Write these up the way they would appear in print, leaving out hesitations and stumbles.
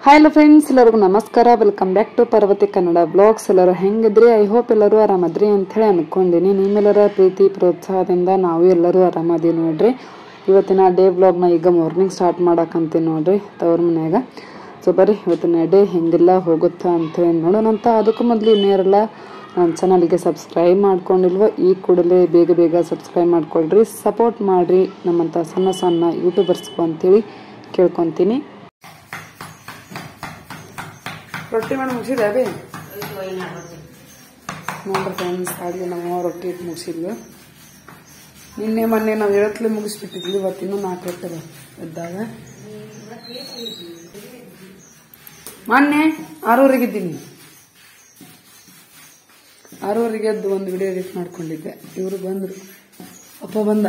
Hi hello friends, ಎಲ್ಲರಿಗೂ ನಮಸ್ಕಾರ. Welcome back to Parvati Kannada blogs. ಎಲ್ಲರೂ ಹೆಂಗಿದ್ರಿ? ಐ ಹೋಪ್ ಎಲ್ಲರೂ ಆರಾಮದ್ರಿ ಅಂಥೇಳಿ ಅನ್ಕೊಂಡಿನಿ. ನಿಮ್ಮೆಲ್ಲರ ಪ್ರೀತಿ ಪ್ರೋತ್ಸಾಹದಿಂದ ನಾವು ಎಲ್ಲರೂ ಆರಾಮದೀವಿ ನೋಡ್ರಿ. ಇವತ್ತಿನ ಡೇ ಬ್ಲಾಗ್ನ ಈಗ ಮಾರ್ನಿಂಗ್ ಸ್ಟಾರ್ಟ್ ಮಾಡಕ್ಕಂತೀನಿ ನೋಡ್ರಿ ತವ್ರ ಮನ್ಯಾಗ. ಸೊ ಬರ್ರಿ ಇವತ್ತಿನ ಡೇ ಹೆಂಗೆಲ್ಲ ಹೋಗುತ್ತಾ ಅಂಥೇಳಿ ನೋಡೋಣಂತ. ಅದಕ್ಕೂ ಮೊದಲು ಇನ್ನೇರೆಲ್ಲ ನನ್ನ ಚಾನಲ್ಗೆ ಸಬ್ಸ್ಕ್ರೈಬ್ ಮಾಡ್ಕೊಂಡಿಲ್ವ ಈ ಕೂಡಲೇ ಬೇಗ ಸಬ್ಸ್ಕ್ರೈಬ್ ಮಾಡ್ಕೊಳ್ರಿ, ಸಪೋರ್ಟ್ ಮಾಡಿರಿ ನಮ್ಮಂಥ ಸಣ್ಣ ಸಣ್ಣ ಯೂಟ್ಯೂಬರ್ಸ್ಗೂ ಅಂತೇಳಿ ಕೇಳ್ಕೊತೀನಿ. ರೊಟ್ಟಿ ಮಾಡಿ ಮುಗಿಸಿದೆ ಅದೇ ನೋಡ್ರಿ ಫ್ರೆಂಡ್ಸ್. ಆಗಲಿ ನಾವು ರೊಟ್ಟಿ ಇಟ್ಟು ಮುಗಿಸಿದ್ವಿ. ನಿನ್ನೆ ಮೊನ್ನೆ ನಾವು 7 ಮುಗಿಸ್ಬಿಟ್ಟಿದ್ವಿ. ಇವತ್ತಿನ್ನೂ 4 ರೊಟ್ಟಿ ಇದ್ದಾಗ ಮೊನ್ನೆ 6:30 ಇದ್ದೀನಿ. 6:30 ಎದ್ದು ಒಂದು ವಿಡಿಯೋ ಎಡಿಟ್ ಮಾಡ್ಕೊಂಡಿದ್ದೆ. ಇವರು ಬಂದ್ರು, ಅಪ್ಪ ಬಂದ.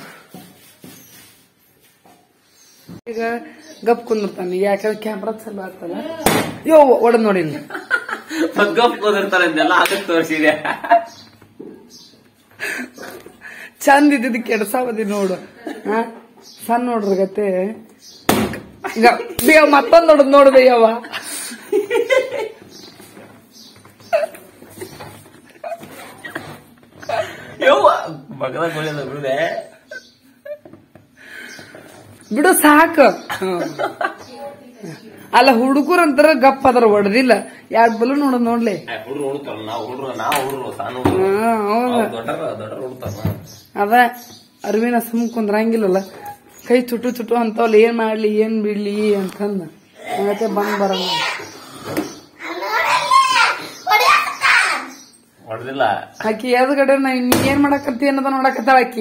ಈಗ ಗಪ್ ಕುಂದಿರ್ತಾನೆ, ಯಾಕಂದ್ರೆ ಕ್ಯಾಮ್ರಾ ಚಲೋ ಆಗ್ತಲ್ಲ. ಯೋ ಒಡದ್ ನೋಡಿ ಗಪ್ ಕುಂದಿರ್ತಾರೆ ತೋರಿಸಿದೆ. ಚಂದ ಇದ್ದಿದ್ದು ಕೆಡ್ಸಾವದಿ ನೋಡು. ಸಣ್ಣ ನೋಡ್ರಿ ಗತೆ. ಈಗ ಬೇವ ಮತ್ತೊಂದು ನೋಡುದು ನೋಡ್ದೆ ಯವ್ವ. ಬಿಡು ಸಾಕು. ಅಲ್ಲ ಹುಡುಗರು ಅಂತಾರ ಗಪ್ ಅದ್ರ ಹೊಡೆದಿಲ್ಲ. 2 ಬಲು ನೋಡೋದ್ ನೋಡ್ಲಿ. ಅದ ಅರ್ವಿನ ಸುಮ್ ಕುಂದ್ರಂಗಿಲ್ಲಲ್ಲ. ಕೈ ಚುಟ್ಟು ಅಂತವಲ್ಲ, ಏನ್ ಮಾಡ್ಲಿ ಏನ್ ಬಿಡ್ಲಿ ಅಂತಂದ ಮತ್ತೆ ಬಂದ್ ಬರಲ್ಲ. ಆಕಿ ಎದ್ಗಡೆ ನೀ ಏನ್ ಮಾಡಕತ್ತಿ ಅನ್ನೋದ ನೋಡಕತ್ತಾಳ ಆಕಿ.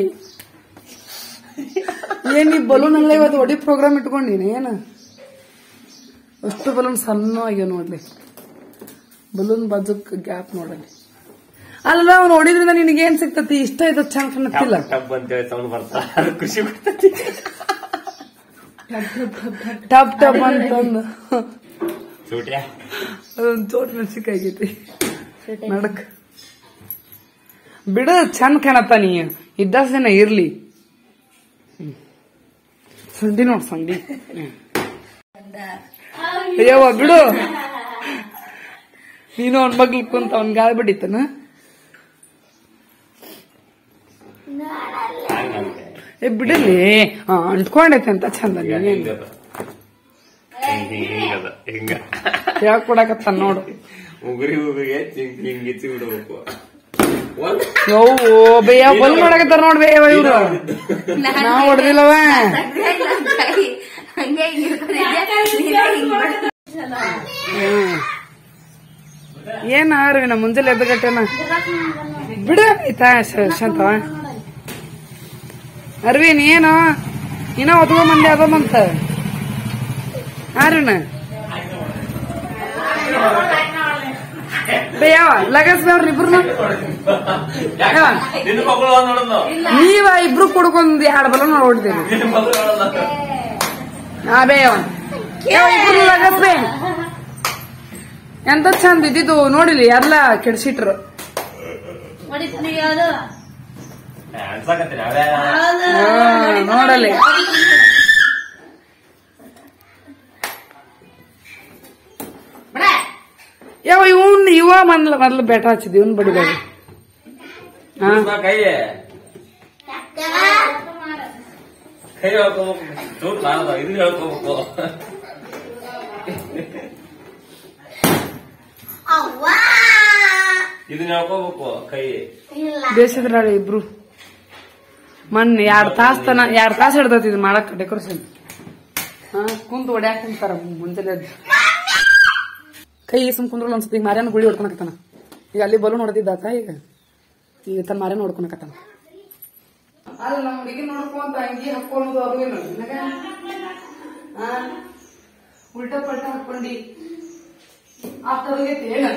ಏನ್ ನೀ ಬಲೂನ್ ಅಲ್ಲ ಇವತ್ತು ಒಡಿ ಪ್ರೋಗ್ರಾಮ್ ಇಟ್ಕೊಂಡಿನಿ ಏನ? ಅಷ್ಟು ಬಲೂನ್ ಸಣ್ಣ ಆಗ್ಯಾವ ನೋಡ್ಲಿ. ಬಲೂನ್ ಬಾಜುಕ್ ಗ್ಯಾಪ್ ನೋಡಲಿ. ಅಲ್ಲ ಅವ್ನು ನೋಡಿದ್ರಿಂದ ನಿನಗೇನ್ ಸಿಗ್ತತಿ? ಇಷ್ಟ ಆಯ್ತು, ಚಂದ ಕಾಣತ್ತಿಲ್ಲ. ಖುಷಿ ಬರ್ತತಿ. ಟಬ್ ಅಂತಂದು ಅದೊಂದು ಚೋಟ್ ಮೆಣಸಿಕಾಗೈತಿ ನಡಕ್. ಬಿಡು, ಚಂದ ಕಾಣತ್ತ. ನೀ ಇದ್ದಾಸೇನ ಇರ್ಲಿ. ಸಂಡಿ ನೋಡ್ ಸಂಡಿ. ಅಯ್ಯವ್ವ ಬಿಡು, ನೀನು ಅವ್ನ ಮಗ್ಲಿ ಕುಂತ ಅವ್ನ ಗಾಳಿ ಬಿಡಿತನ. ಬಿಡಲಿ, ಅಂಟ್ಕೊಂಡೈತೆ ಅಂತ ಚಂದ. ಯಾಕೆ ಕೊಡಕತ್ತ ನೋಡು. ಬೇಯ ಬಲ್ ಮಾಡಕತ್ತಾರ ನೋಡ್ ಬೇಯವ ಇವ್ರು. ನಾವ್ ಹೊಡೆದಿಲ್ಲವ. ಏನ ಅರ್ವಿನ ಮುಂಜಾನೆ ಎದ್ದಗಟ್ಟೆನ ಬಿಡ ಶಾಂತವ. ಅರ್ವಿನ್ ಏನು ಇನ್ನ ಒತ್ಕೊ ಮಂದಿ ಅದೊಂದಂತ ಅರ್ವಿನ ಬೇಯವ ಲಗಸ್ಬೇವ್ರಿ ಇಬ್ರು. ನೀವ ಇಬ್ರು ಕುಡ್ಕೊಂಡ್ 2 ಬಲ ನೋಡ್ತೀನಿ. ಬೇಯವ ಇಬ್ರು ಲಗಸ್ಬೇ. ಎಂತ ಚಂದ ಇದ್ದಿದ್ದು ನೋಡಿಲಿ, ಎಲ್ಲ ಕೆಡ್ಸಿಟ್ರು. ನೋಡಲಿ ಯಾವ ಇವ ಮೊದ್ಲು ಬೇಟ ಹಚ್ಚಿದ್ ಇವನ್ ಬಡಿದಾಗ. ಬೇಸಿದ್ರ ಇಬ್ರು ಮೊನ್ನೆ 2 ತಾಸು ಹಿಡ್ದತಿ ಇದು ಮಾಡಕ್ ಡೆಕೋರೇಷನ್. ಕುಂತು ಹೊಡ್ಯಾಕ ಕುಂತಾರ ಮುಂಜಾನೆ. ಕೈ ಸುಮ್ ಕುಂದ್ರಲ್ಲ ಅನ್ಸುತ್ತೆ. ಈಗ ಮಾರ್ಯಾನ ಗುಳಿ ಹೊಡ್ಕೊಳಕತ್ತಾನ. ಈಗ ಅಲ್ಲಿ ಬಲೂನ್ ಹೊಡೆದಿದ್ದಾತ. ಈಗ ತನ್ನ ಮಾರ್ಯಾನ ಹೊಡ್ಕೊಳಕತ್ತಾನ. ಅಲ್ಲ ನಮ್ಮ ಹುಡುಗಿ ನೋಡ್ಕೊಂತ ಅಂಗಿ ಹಾಕೊಳ್ಳೋದು ಅದು ಏನು ನನಗ ಉಲ್ಟಾ ಪಲ್ಟಾ ಹಾಕೊಂಡಿ ಆಗ್ತದೈತಿ ಏನ?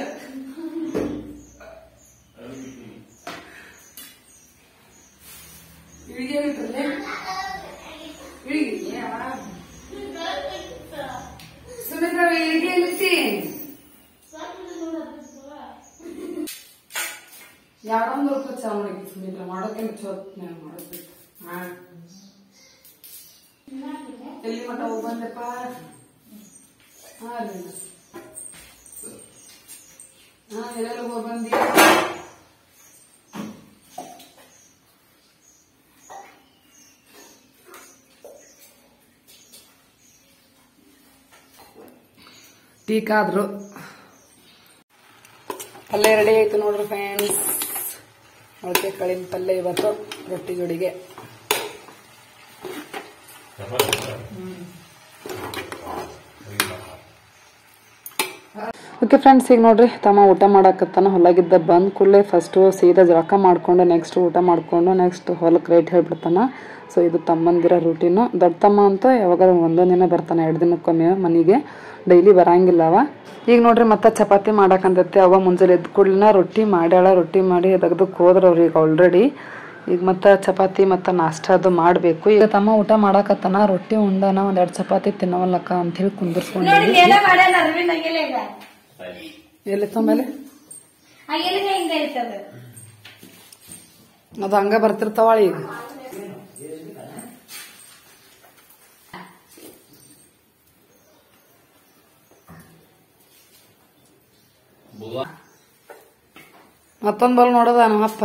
ಇಳಿಗೇನಿಟ್ಟಲ್ಲೇ ಇಳಿಗೆ ಸುಮಿತ್ರ ಇಳಿಗೆ ಎಲ್ಲಿತ್ತಿ? ಯಾರೊಂದು ರೂಪಾಯಿ ಚಾ ಮಾಡಿ ಸುಮಿತ್ರ ಮಾಡೋಕೆ ಮಾಡೋದು. ಎಲ್ಲಿ ಮಠ ಹೋಗಿ ಬಂದೆಪ್ಪ? ಎಲ್ಲೆಲ್ಲ ಹೋಗಿ ಬಂದಿ ಟೀಕಾದ್ರು ಪಲ್ಯ ರೆಡಿ ಆಯ್ತು ನೋಡ್ರಿ ಫ್ರೆಂಡ್ಸ್. ಮೊಳಕೆ ಕಾಳಿನ ಪಲ್ಯ ಇವತ್ತು ರೊಟ್ಟಿ ಜೋಡಿಗೆ. ಓಕೆ ಫ್ರೆಂಡ್ಸ್, ಈಗ ನೋಡ್ರಿ ತಮ್ಮ ಊಟ ಮಾಡಾಕತ್ತಾನ. ಹೊಲಗಿದ್ದ ಬಂದ್ ಕೂಡಲೇ ಫಸ್ಟ್ ಸೀದಾ ಜಳಕ ಮಾಡ್ಕೊಂಡು ನೆಕ್ಸ್ಟ್ ಊಟ ಮಾಡ್ಕೊಂಡು ನೆಕ್ಸ್ಟ್ ಹೊಲಕ್ಕೆ ರೇಟ್ ಹೇಳ್ಬಿಡ್ತಾನ. ಸೊ ಇದು ತಮ್ಮಂದಿರ ರೂಟೀನು. ದೊಡ್ಡ ತಮ್ಮ ಅಂತ ಯಾವಾಗ ಒಂದೊಂದು ದಿನ ಬರ್ತಾನೆ, 2 ದಿನಕ್ಕೊಮ್ಮೆ ಮನೆಗೆ, ಡೈಲಿ ಬರಂಗಿಲ್ಲ ಅವ. ಈಗ ನೋಡ್ರಿ ಮತ್ತೆ ಚಪಾತಿ ಮಾಡಾಕಂತೈತಿ. ಅವ ಮುಂಜಾನೆ ಎದ್ದು ಕೂಡಲಿನ ರೊಟ್ಟಿ ಮಾಡ್ಯಾಳ. ರೊಟ್ಟಿ ಮಾಡಿ ತೆಗ್ದಕ್ಕೆ ಹೋದ್ರ ಅವ್ರಿಗೆ ಆಲ್ರೆಡಿ. ಈಗ ಮತ್ತೆ ಚಪಾತಿ ಮತ್ತು ನಾಷ್ಟ ಅದು ಮಾಡಬೇಕು. ಈಗ ತಮ್ಮ ಊಟ ಮಾಡಾಕತ್ತಾನ. ರೊಟ್ಟಿ ಉಂಡಾನ, 1-2 ಚಪಾತಿ ತಿನ್ನವಲ್ಲಕ್ಕ ಅಂತ ಹೇಳಿ ಕುಂದಿರ್ಸ್ಕೊಂಡಿದ್ವಿ. ಎಲ್ಲಿ ತಮ್ಮೇಲೆ ಅದು ಹಂಗ ಬರ್ತಿರ್ತಾವಳ. ಈಗ ಮತ್ತೊಂದ್ ಬಲ್ ನೋಡದ ನಮ್ಮಪ್ಪ.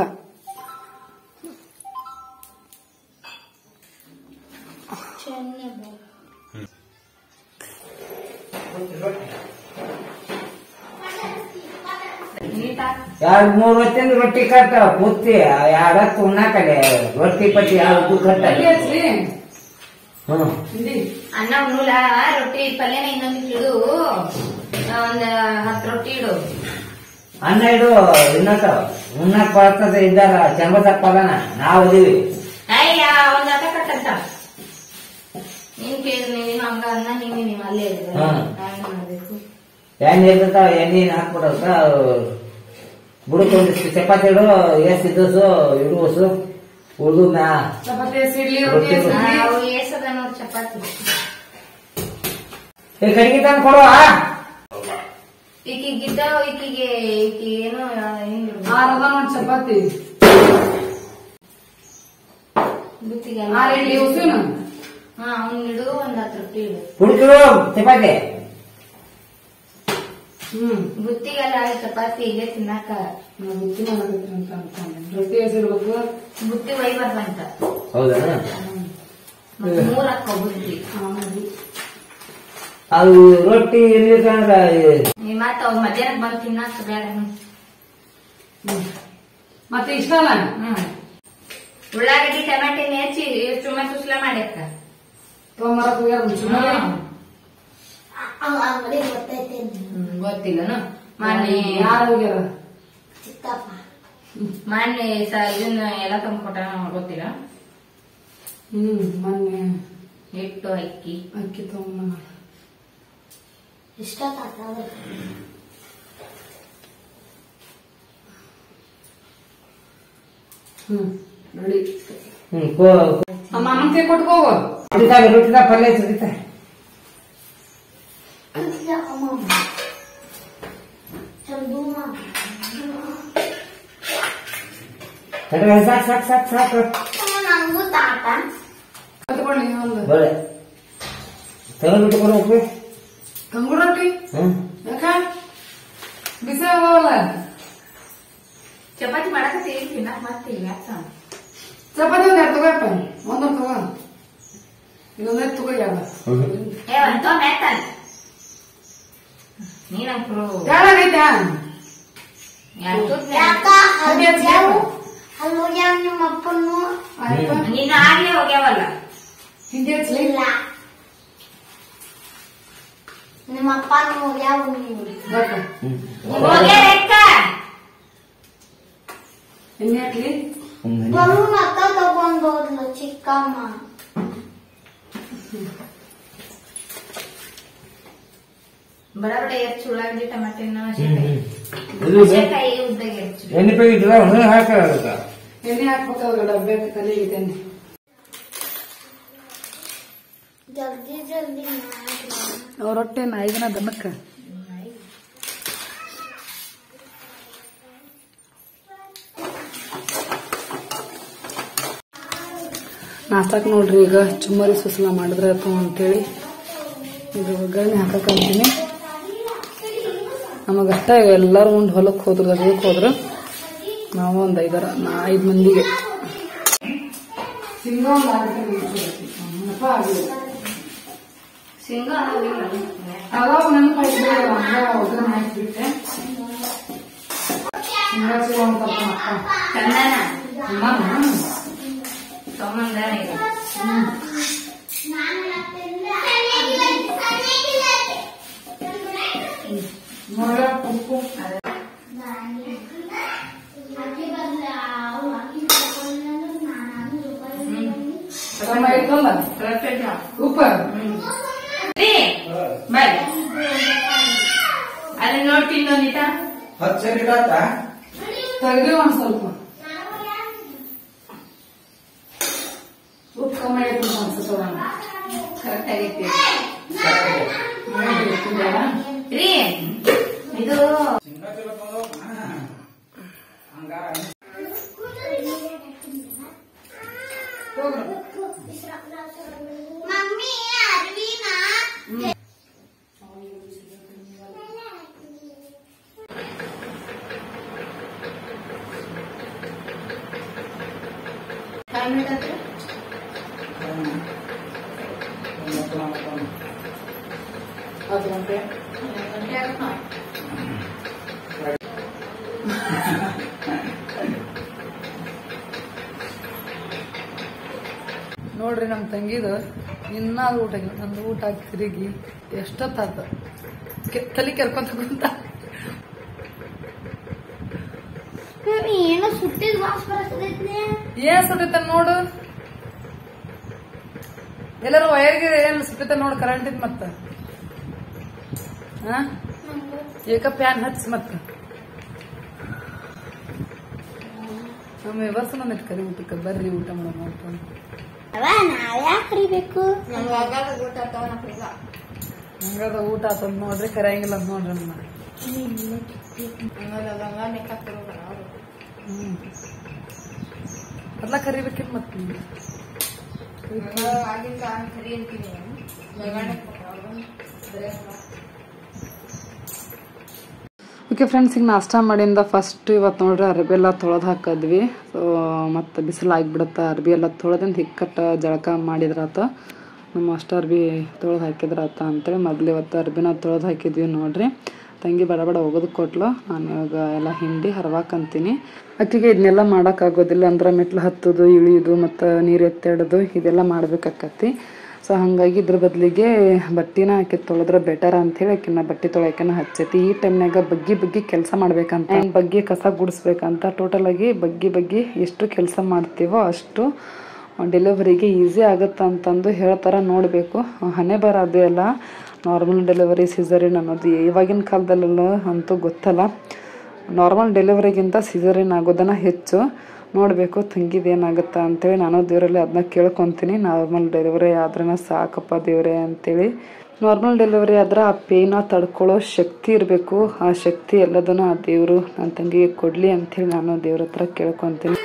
ಎರಡು 3 ಹೊತ್ತಿನ ರೊಟ್ಟಿ ಕಟ್ಟ ಕೂತಿ 2 ಹೊತ್ತು ಉಣ್ಣಾಕಡೆ ರೊಟ್ಟಿ ಪಟ್ಟಿ ಯಾವ್ದು ಕಟ್ಟ. ಅನ್ನ ಉಣ್ಣುಲ ರೊಟ್ಟಿ ಪಲ್ಯನ ಇನ್ನೊಂದು ಇಡು, ಒಂದ್ 10 ರೊಟ್ಟಿ ಇಡು. ಅನ್ನ ಇಡು ಇನ್ನಕ್ಕ ಉಣ್ಣಾಕ್ ಬರ್ತದ. ಇದ್ದಾರ ಚಂಬದಪ್ಪದನ ನಾವ್ ಅದೀವಿ. ಅಯ್ಯ ಒಂದ್ ಅದ ಕಟ್ಟಂತ ನೀನ್ ಕೇಳಿದ್ರಿ. ನೀನು ಹಂಗ ಅನ್ನ ನೀವು ಅಲ್ಲೇ ಮಾಡ್ಬೇಕು. ಎಣ್ಣೆ ಇರ್ತಾವ, ಎಣ್ಣೆ ಹಾಕ್ಬಿಡಕ ಬುಡಕೊಂದಿಷ್ಟು ಚಪಾತಿ ಇಡು. ಎಸ್ ಇದ್ದಸು ಇಡುವಸು ಉಳ್ದು ಏಸದ ನೋಡ್ ಚಪಾತಿ. ಕಡಿಗೆ ತಂದು ಕೊಡುವ. ಈಕಿಗಿದ್ದ ಈಕಿಗೆ ಏನೋ ನೋಡ್ ಚಪಾತಿ ಅವ್ನ್ ಇಡು, ಒಂದ್ 10 ರೊಟ್ಟಿ ಇಡು. ಹುಡುಕಿಡು ಚಪಾತಿ. ಬುತ್ತಿಗೆಲ್ಲ ಚಪಾತಿ ಇಲ್ಲೇ ತಿನ್ನಾಕ. ಬುತ್ತಿ ಮಾಡಬೇಕ್ರಿ ಅಂತ ಅನ್ಕೊಂಡೆ. ರೊಟ್ಟಿ ಹೆಸರ್ಬೇಕು, ಬುತ್ತಿ ಒಯ್ಬಾರ್ದಂತ. ಹೌದಾ? 3 ಹಾಕೋ ಬುತ್ತಿ. ಅದು ರೊಟ್ಟಿ ಎಲ್ಲಿ ಕಂಡ್ರ ಮತ್ತ ಅವ್ರ ಮಧ್ಯಾಹ್ನ ಬಂದು ತಿನ್ನಾಕ ಬೇಡ. ಮತ್ತೆ ಇಷ್ಟ ಅಲ್ಲ. ಉಳ್ಳಾಗಡ್ಡಿ ಟಮಾಟೆ ಹೆಚ್ಚಿ ಚುಮ್ಮ ಸುಸ್ಲ ಮಾಡ್ಯಾಕ ತೊಂಬರಕ್ ಗೊತ್ತಿಲ್ಲನು. ಮೊನ್ನೆ ಯಾರು ಹೋಗ್ಯಾರ? ಮೊನ್ನೆ ಇದನ್ನ ಎಲ್ಲ ತಂದ್ಕೊಟ್ಟ ಗೊತ್ತಿಲ್ಲ. ಮೊನ್ನೆ ಹಿಟ್ಟು ಅಕ್ಕಿ ತಗೊಂಡ ಇಷ್ಟ ನೋಡಿ. ನಮ್ಮ ಅಮ್ಮಂತೆ ಕೊಟ್ಕೋ. ರೊಟ್ಟಿದ ಪಲ್ಯ ಸಿಗುತ್ತ. ಸಾಕು ಸಾಕು ಸಾಕು ಸಾಕು. ತಗೊಳ್ಳಿ ಬಳೆ ತಗೊಂಡ್ಬಿಟ್ಟು ಕೊಡು. ತಂಗು ರೊಟ್ಟಿ ಯಾಕ ಬಿಸಿ ಆಗವಲ್ಲ? ಚಪಾತಿ ಮಾಡಕ ತಿನ್ನಾಕ ಮಾಡ್ತೀವಿ. ಚಪಾತಿ 2 ತಗೋಪ್ಪ. 1 ತಗೋ, ಇನ್ನೊಂದೇ ತಗೋ. ಯಾವ ನೀನಂಕರು ನಿಮ್ಮಪ್ಪನು ನೀನು ಆಗ್ಲೇ ಹೋಗ್ಯಾವಲ್ಲ. ಹಿಂಗೆ ಇಲ್ಲ, ನಿಮ್ಮಪ್ಪನು ಹೋಗ್ಯಾವ. ಎಣ್ಣೆ ಹಾಕ್ಲಿ. ಬಲೂನ್ ಅತ್ತ ತಗೊಂಡ್ ಹೋದ್ಲು ಚಿಕ್ಕಮ್ಮ. ಬಡಬಡ ಹೆಚ್ಚು ಉಳ್ಳಾಗಡ್ಡಿ ಟಮಾಟೆನ ಕಾಯಿ ಉದ್ದಾಗ ಹೆಚ್ಚು ಎಣ್ಣೆ ಪ್ಯಾಕೆಟ್ ಹಾಕ. ಎಣ್ಣೆ ಹಾಕ್ಬೇಕಾದ್ರೆ ಡಬ್ಬೆ ಕಲಿಗೆ ಎಣ್ಣೆ. ಜಲ್ದಿ ಜಲ್ದಿ ಅವ್ರ ರೊಟ್ಟೆ 5 ದಿನ ದನಕ್ಕ. ನಾಷ್ಟಕ್ಕೆ ನೋಡ್ರಿ ಈಗ ಚುಮ್ಮರಿ ಸುಸಲ ಮಾಡಿದ್ರೆ ಆಯ್ತು ಅಂತೇಳಿ ಇದು ಒಗ್ಗರಣೆ ಹಾಕಕ್ಕೆ ಅಂತೀನಿ. ನಮಗಷ್ಟ ಎಲ್ಲಾರು ಉಂಡ್ ಹೊಲಕ್ ಹೋದ್ರು ಅದಕ್ಕೆ ಹೋದ್ರು. ನಾವು ಒಂದ್ 5 ಮಂದಿಗೆ ಶೇಂಗಾ ಅದಾವ ನೆನಪಾಯ್ತು ಒಗ್ಗರಣೆ ಹಾಕಿಬಿಟ್ಟೆ. ಶೇಂಗಾ ಸಿಗೋಂತ ಸಂಬಂಧ ಉಪ್ಪು ಉಪ್ಪ ಅಲ್ಲಿ ನೋಡ್ತೀನಿ ಒಂದಿಟ ತೆಗ್ದು ಒಂದ್ ಸ್ವಲ್ಪ ಉಪ್ಪು ಕಮ್ಮಿ ಆಗೈತಿ ಅನ್ಸುತ್ತವ. ಕರೆಕ್ಟ್ ಆಗೈತಿ ರೀ. ಇದು ಮಮ್ಮಿ ಅರ್ವಿನ ನೋಡ್ರಿ ನಮ್ ತಂಗಿದು ಇನ್ನ ಅದು ಊಟ ಆಗಿಲ್ಲ. ನಂದು ಊಟ ಆಗಿ ತಿರುಗಿ ಎಷ್ಟೊತ್ತಾತ ತಲೆ ಕೆರ್ಕೊಂತ ಕುಂತ. ಏನೋ ಸುಟ್ಟಿದ್ ವಾಸ್ ಬರ್ತೈತಿ. ಏನ್ ಸುಟ್ಟಿತ ನೋಡು, ಎಲ್ಲರೂ ವಯರ್ಗೆ ಏನ್ ಸುಟ್ಟಿತ ನೋಡು ಕರೆಂಟ್ ಇದ್ ಮತ್ತ ಏಕ ಪ್ಯಾನ್ ಹಚ್ಚ ಮತ್ತ ನಮ್ಮ ವ್ಯವಸ್ಥೆ ನಂದಿಟ್ಟು ಕರಿ ಊಟಕ್ಕೆ ಬರ್ರಿ ಊಟ ಮಾಡೋಣ ನೋಡ್ಕೊಂಡು. ನಾವ್ ಯಾಕೆ ಕರಿಬೇಕು? ಹಂಗಾದ ಊಟ ಆತಂದ್ ನೋಡ್ರಿ ಕರೆಯಂಗಿಲ್ಲ ಅಂತ ನೋಡ್ರಿ ನಮ್ಮ ಎಲ್ಲ ಕರಿಬೇಕಿಲ್ಲ ಮತ್ತ ಓಕೆ ಫ್ರೆಂಡ್ಸ್, ಈಗ ನಾಷ್ಟ ಮಾಡಿಂದ ಫಸ್ಟ್ ಇವತ್ತು ನೋಡ್ರಿ ಅರ್ಬಿ ಎಲ್ಲ ತೊಳೆದು ಹಾಕಿದ್ವಿ. ಸೊ ಮತ್ತು ಬಿಸಿಲು ಆಗಿಬಿಡುತ್ತೆ. ಅರ್ಬಿ ಎಲ್ಲ ತೊಳೆದಿಂದ ಹಿಕ್ಕಟ್ಟ ಜಳಕ ಮಾಡಿದ್ರಾತ, ನಮ್ಮ ಅಷ್ಟು ಅರ್ಬಿ ತೊಳೆದು ಹಾಕಿದ್ರಾತ ಅಂತೇಳಿ ಮೊದಲು ಇವತ್ತು ಅರ್ಬಿನ ತೊಳೆದು ಹಾಕಿದ್ವಿ. ನೋಡ್ರಿ ತಂಗಿ ಬಡ ಬಡ ಹೋಗೋದಕ್ಕೆ ಕೊಟ್ಲು. ನಾನು ಇವಾಗ ಎಲ್ಲ ಹಿಂಡಿ ಹರ್ವಾಕಂತೀನಿ. ಆಕೆಗೆ ಇದನ್ನೆಲ್ಲ ಮಾಡೋಕ್ಕಾಗೋದಿಲ್ಲ ಅಂದ್ರೆ ಮೆಟ್ಲು ಹತ್ತೋದು ಇಳಿಯೋದು ಮತ್ತು ನೀರು ಎತ್ತಿಡೋದು ಇದೆಲ್ಲ ಮಾಡ್ಬೇಕಾಕತಿ. ಸೊ ಹಾಗಾಗಿ ಇದ್ರ ಬದಲಿಗೆ ಬಟ್ಟಿನ ಆಕೆ ತೊಳೆದ್ರೆ ಬೆಟರ್ ಅಂಥೇಳಿ ಆಕಿನ ಬಟ್ಟೆ ತೊಳೆಯೋಕೆನ ಹಚ್ಚೈತಿ. ಈ ಟೈಮ್ನಾಗ ಬಗ್ಗಿ ಕೆಲಸ ಮಾಡ್ಬೇಕಂತ, ಬಗ್ಗಿ ಕಸ ಗುಡಿಸ್ಬೇಕಂತ, ಟೋಟಲಾಗಿ ಬಗ್ಗಿ ಎಷ್ಟು ಕೆಲಸ ಮಾಡ್ತೀವೋ ಅಷ್ಟು ಡೆಲಿವರಿಗೆ ಈಸಿ ಆಗುತ್ತೆ ಅಂತಂದು ಹೇಳ್ತಾರೆ. ನೋಡಬೇಕು, ಹಣೆ ಬರ ಅದು ಎಲ್ಲ ನಾರ್ಮಲ್ ಡೆಲಿವರಿ ಸಿಸರಿನ್ ಅನ್ನೋದು ಇವಾಗಿನ ಕಾಲದಲ್ಲೆಲ್ಲ ಅಂತೂ ಗೊತ್ತಲ್ಲ. ನಾರ್ಮಲ್ ಡೆಲಿವರಿಗಿಂತ ಸಿಸರಿನ್ ಆಗೋದನ್ನ ಹೆಚ್ಚು. ನೋಡಬೇಕು ತಂಗಿದು ಏನಾಗುತ್ತಾ ಅಂತೇಳಿ ನಾನು ದೇವರಲ್ಲಿ ಅದನ್ನ ಕೇಳ್ಕೊತೀನಿ. ನಾರ್ಮಲ್ ಡೆಲಿವರಿ ಆದ್ರೂ ಸಾಕಪ್ಪ ದೇವರೇ ಅಂತೇಳಿ. ನಾರ್ಮಲ್ ಡೆಲಿವರಿ ಆದ್ರೆ ಆ ಪೇಯ್ನ ತಡ್ಕೊಳ್ಳೋ ಶಕ್ತಿ ಇರಬೇಕು. ಆ ಶಕ್ತಿ ಎಲ್ಲದನ್ನು ಆ ದೇವರು ನನ್ನ ತಂಗಿಗೆ ಕೊಡಲಿ ಅಂಥೇಳಿ ನಾನು ದೇವ್ರ ಹತ್ರ ಕೇಳ್ಕೊತೀನಿ.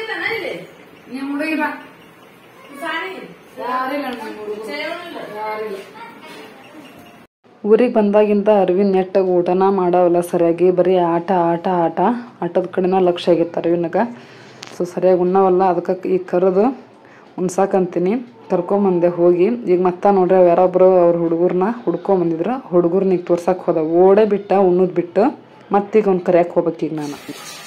ಊರಿಗೆ ಬಂದಾಗಿಂದ ಅರ್ವಿನ್ ನೆಟ್ಟಾಗ ಊಟನ ಮಾಡವಲ್ಲ ಸರಿಯಾಗಿ, ಬರೀ ಆಟದ ಕಡೆನ ಲಕ್ಷ್ಯ ಆಗಿತ್ತು ಅರ್ವಿನಾಗ. ಸೊ ಸರಿಯಾಗಿ ಉಣ್ಣವಲ್ಲ. ಅದಕ್ಕೆ ಈಗ ಕರೆದು ಉಣ್ಸಾಕಂತೀನಿ. ಕರ್ಕೊಂಬಂದೆ ಹೋಗಿ. ಈಗ ಮತ್ತೆ ನೋಡ್ರಿ ಯಾರೊಬ್ರು ಅವ್ರ ಹುಡುಗರ್ನ ಹುಡ್ಕೊಂಬಂದಿದ್ರು. ಹುಡುಗರ್ನ ಈಗ ತೋರ್ಸಕ್ಕೆ ಹೋದ, ಓಡೇ ಬಿಟ್ಟ ಉಣ್ಣದ್ ಬಿಟ್ಟು. ಮತ್ತೀಗ ಅವ್ನು ಕರೆಯಕ್ಕೆ ಹೋಗ್ಬೇಕು ಈಗ ನಾನು.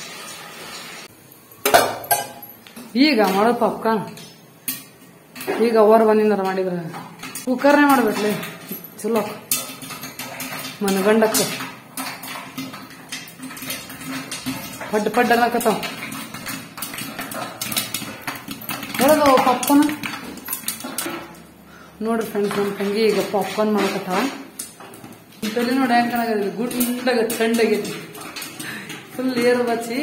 ಈಗ ಮಾಡೋ ಪಾಪ್ಕಾರ್ನ್ ಈಗ ಅವ್ರ ಬಂದಿಂದಾರ ಮಾಡಿದ್ರ ಕುಕ್ಕರ್ನೇ ಮಾಡ್ಬೇಕ್ಲಿ ಚಲೋ ಮನಗಂಡಕ್ಕ ಪಡ್ ಅನ್ನಕತ್ತಾವ. ಹೇಳೋದು ಪಾಪ್ಕಾರ್ನ್ ನೋಡ್ರಿ ಫ್ರೆಂಡ್ಸ್, ನಮ್ಮ ತಂಗಿ ಈಗ ಪಾಪ್ಕಾರ್ನ್ ಮಾಡಕತ್ತಾವ. ತಲೆ ನೋಡಿ ಹೆಂಗ್ ಚೆನ್ನಾಗೈತಿ, ಗುಂಡಾಗ ಚಂಡಾಗೈತಿ, ಫುಲ್ ಏರು ಬಚ್ಚಿ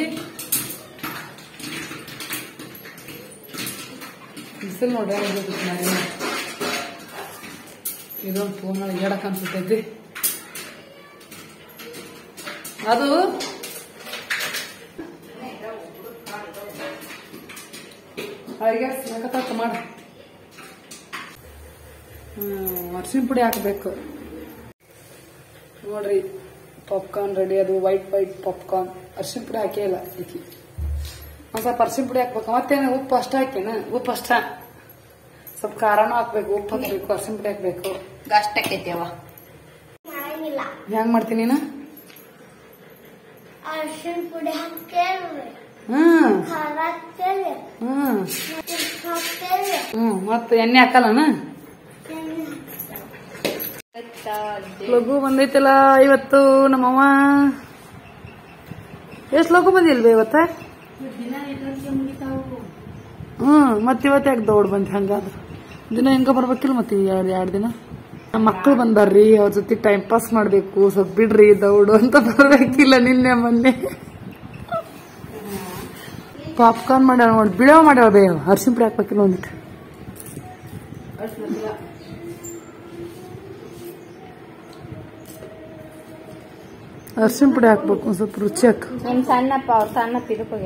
ಬಿಸಿಲು ನೋಡಿ ಹೆಂಗೈತಿ. ಇದೊಂದು ಫೋನ್ ಹೇಳಕ್ ಅನ್ಸುತ್ತೈತಿ. ಅದು ಅಡಿಗೆ ಮಾಡ ಅರ್ಶಿನ ಪುಡಿ ಹಾಕಬೇಕು ನೋಡ್ರಿ. Popcorn ready. ಅದು ವೈಟ್ ಪಾಪ್ಕಾರ್ನ್. ಅರ್ಶಿನ ಪುಡಿ ಹಾಕೇ ಇಲ್ಲ ಈಕಿ. ಒಂದ್ ಸ್ವಲ್ಪ ಅರ್ಶಿನ ಪುಡಿ ಹಾಕ್ಬೇಕು. ಮತ್ತೇನು ಉಪ್ಪು ಅಷ್ಟ ಹಾಕೇನ? ಉಪ್ಪು ಅಷ್ಟ. ಸ್ವಲ್ಪ ಖಾರನೂ ಹಾಕ್ಬೇಕು, ಉಪ್ಪು ಹಾಕ್ಬೇಕು, ಅರ್ಶಿನ ಪುಡಿ ಹಾಕ್ಬೇಕು. ಅಷ್ಟ ಆಕೈತಿವ. ಮಾಡಂಗಿಲ್ಲ. ಹೆಂಗ್ ಮಾಡ್ತೀನಿ ನೀನು? ಅರ್ಶಿನ ಪುಡಿ ಹಾಕ್ತೇವೆ, ಖಾರ ಹಾಕ್ತೇವೆ, ಹಾಕ್ತೇವೆ. ಮತ್ತ ಎಣ್ಣೆ ಹಾಕಲ್ಲನ? ಲಘು ಬಂದೈತಲ್ಲ ಇವತ್ತು ನಮ್ಮವ್ವ. ಎಷ್ಟ್ ಲಘು ಬಂದಿಲ್ವೇ ಇವತ್ತ? ಮತ್ ಇವತ್ತು ಯಾಕೆ ದೌಡ್ ಬಂತ? ಹಂಗಾದ್ರ ದಿನ ಹೆಂಗ ಬರ್ಬೇಕಿಲ್ಲ ಮತ್ತೆ 2 ದಿನ. ನಮ್ಮ ಮಕ್ಳು ಬಂದಾರ್ರಿ, ಅವ್ರ ಜೊತೆ ಟೈಮ್ ಪಾಸ್ ಮಾಡ್ಬೇಕು. ಸ್ವಲ್ಪ ಬಿಡ್ರಿ ದೌಡು ಅಂತ ಬರ್ಬೇಕಿಲ್ಲ. ನಿನ್ನೆ ಮೊನ್ನೆ ಪಾಪ್ಕಾರ್ನ್ ಮಾಡ್ಯಾಳ ನೋಡಿ, ಬಿಳವ್ ಮಾಡ್ಯಾಳ. ಬೇ ಅರ್ಶಿನ ಪುಡಿ ಹಾಕ್ಬೇಕಿಲ್ಲ ಒಂದಿಟ್ಟು. ಅರ್ಶಿನ ಪುಡಿ ಹಾಕ್ಬೇಕು ಒಂದ್ ಸ್ವಲ್ಪ ರುಚಿ ಹಾಕ. ಸಣ್ಣ ತಿರುಪೋಗ್ಯ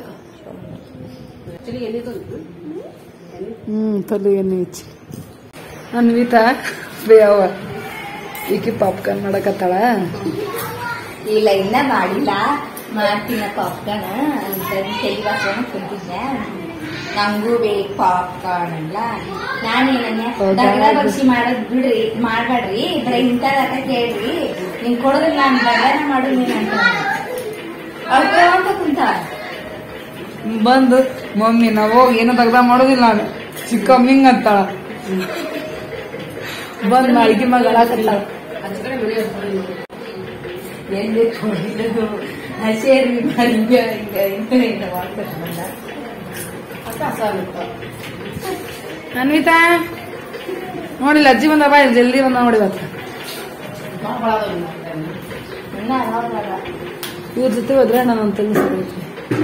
ತಲೆ ಎಣ್ಣೆ ಹೆಚ್ಚಿ ಅನ್ವಿತಾ ಬೇಯವ ಈಕಿ ಪಾಪ್ಕಾರ್ನ್ ಮಾಡಕತ್ತಾಳ. ಇಲ್ಲ ಇನ್ನ ಮಾಡಿಲ್ಲ, ಮಾಡ್ತೀನ ಪಾಪ್ಕಾರ್ನ್ ಅಂತ ತಲೆ ಬಾಸ್ಕೊಂಡು ಕುಂತಿದ್ದೆ. ನಂಗೂ ಬೇಕು ಪಾಪ್ಕಾರ್ನ್ ಅಲ್ಲ. ನಾನೇನೇ ದಗದ ಬಗ್ಸಿ ಮಾಡೋದ್ ಬಿಡ್ರಿ, ಮಾಡ್ಬೇಡ್ರಿ, ಬರೀ ಇಂಥದಕ್ಕ ಕೇಳ್ರಿ, ನಿಂಗ್ ಕೊಡೋದಿಲ್ಲ ನಾನು ದಗನ ಮಾಡು ನೀನ್ ಅಂತ ಅವ್ರ ಕುಂತ ಬಂದು ಮಮ್ಮಿ ನಾವ್ ಏನು ದಗ್ದ ಮಾಡೋದಿಲ್ಲ ನಾನು ಚಿಕ್ಕಮ್ಮಿಂಗ್ ಅಂತಾಳ. ಬಂದ್ ಅಡಿಗೆ ಮಗ ಹೇಳಕತ್ತಾಳ. ಎಲ್ಲಿ ಕೊಡಿದ್ದು ಹಸೇರಿ ಇಂತ ಮಾಡ್ಕೊಂಡು ಅನ್ವಿತಾ ನೋಡಿಲ್ಲ ಅಜ್ಜಿ ಬಂದ ಬಾ ಜಲ್ದಿ ಬಂದ ನೋಡಿ. ಇವ್ರ ಜೊತೆ ಹೋದ್ರೆ ನಾನು ತಿಳಿಸ್ಬೇಕು.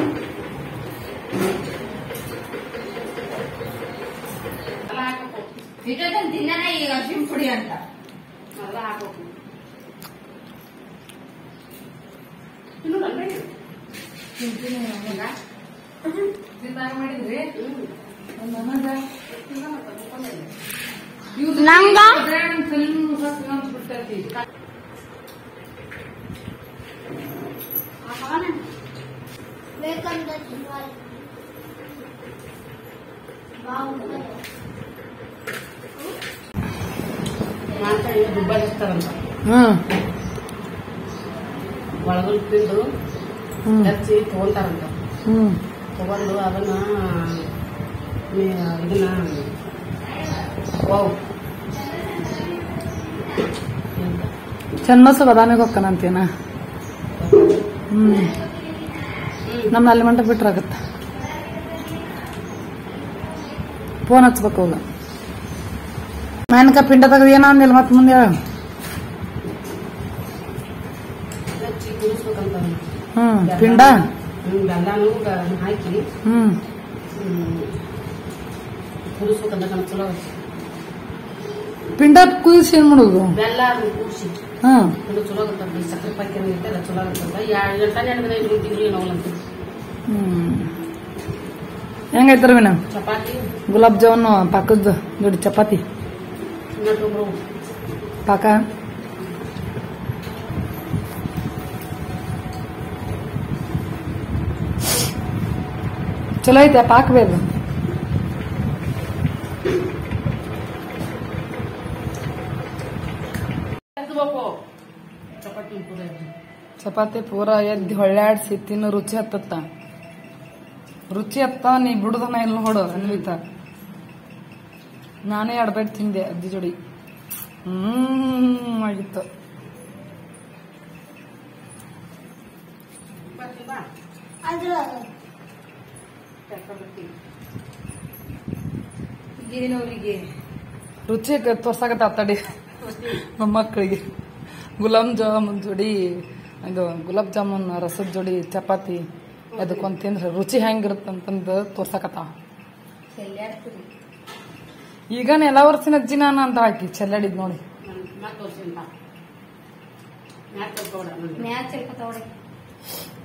ತಿನ್ನ ಈಗ ಅರ್ಶಿನ ಪುಡಿ ಅಂತ ಬೇಕಂದ್ರೆ ದುಬ್ಬಾರಿ ಇರ್ತಾರಂತ ಒಳಗಲ್ ತಿಂದು ಹಚ್ಚಿ ತಗೊಂತಾರಂತ. ತಗೊಂಡು ಅದನ್ನ ಇದನ್ನ ಚನ್ನಸ ಬದಾಮಿಗೆ ಹೋಗ್ತಾನಂತೇನ? ನಮ್ಮ ಅಲ್ಲಿ ಮಂಟ ಬಿಟ್ರಾಗತ್ತ. ಫೋನ್ ಹಚ್ಬೇಕು ಹೋಗ. ಮೇನಕ ಪಿಂಡ ತೆಗದ ಏನ ಅಂದಿಲ್ಲ ಮತ್ ಮುಂದೆ ಹೇಳ. ಪಿಂಡ ಬೆಲ್ಲಾನು ಹಾಕಿ ಕುದಿಸ್ಬೇಕಂತ ನಮ್ಗೆ ಚಲೋ. ಪಿಂಡ ಕುದಿಸಿ ಏನ್ ಮಾಡುದು? ಬೆಲ್ಲ ಕೂಡಿಸಿ ಇದು ಚಲೋ ಆಗತ್ತಲ್ಲ. ಸಕ್ಕರೆ ಪಾಕಿ ಇರ್ತಲ್ಲ ಚಲೋ ಆಗತ್ತಲ್ಲ. 2 ಗಂಟೆ 2 ದಿನ ಇಟ್ಟಿದ್ರಿ ನೋವಂತ. ಹೆಂಗೈತರ ಮೇಡಮ್? ಚಪಾತಿ ಗುಲಾಬ್ ಜಾಮೂನ್ ಪಾಕದ ಜೋಡಿ ಚಪಾತಿ ಪಾಕ. ಚಲೋ ಐತೆ ಪಾಕ ಬೇಕು. ಚಪಾತಿ ಪೂರಾ ಎದ್ದು ಹೊಳ್ಳಾಡ್ಸಿ ತಿನ್ನು ರುಚಿ ಹತ್ತತ್ತ. ರುಚಿ ಹತ್ತ ನೀ ಬಿಡುದನ ಇಲ್ಲ ನೋಡು ಅನ್ವಿತಾ. ನಾನೇ 2 ಬೈಟ್ ತಿಂದೆ ಅಜ್ಜಿ ಜೋಡಿ. ಆಗಿತ್ತು. ಏನವರಿಗೆ ರುಚಿ ತೋರ್ಸಾಕತ್ತ ತಡಿ ಮೊಮ್ಮಕ್ಕಳಿಗೆ. ಗುಲಾಬ್ ಜಾಮೂನ್ ಜೋಡಿ ಇದು ಗುಲಾಬ್ ಜಾಮೂನ್ ರಸದ ಜೋಡಿ ಚಪಾತಿ ಅದಕ್ಕೊಂದ್ ತಿಂದ್ರೆ ರುಚಿ ಹೆಂಗಿರುತ್ತಂತಂದು ತೋರ್ಸಾಕತ್ತಾವ. ಈಗನ ಎಲ್ಲ ವರ್ಷನ ಅಜ್ಜಿ ನಾನು ಅಂತ ಹಾಕಿ ಚೆಲ್ಲಾಡಿದ್ ನೋಡಿ. ಮ್ಯಾಚ್